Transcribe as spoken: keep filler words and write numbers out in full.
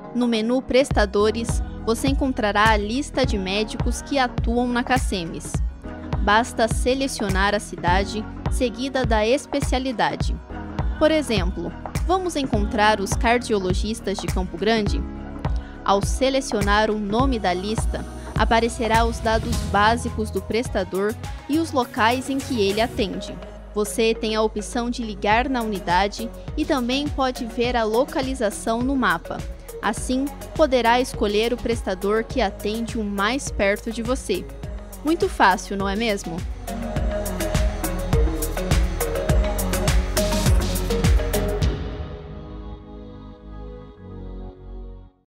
No menu Prestadores, você encontrará a lista de médicos que atuam na Cacemes. Basta selecionar a cidade, seguida da especialidade. Por exemplo, vamos encontrar os cardiologistas de Campo Grande? Ao selecionar o nome da lista, aparecerá os dados básicos do prestador e os locais em que ele atende. Você tem a opção de ligar na unidade e também pode ver a localização no mapa. Assim, poderá escolher o prestador que atende o mais perto de você. Muito fácil, não é mesmo?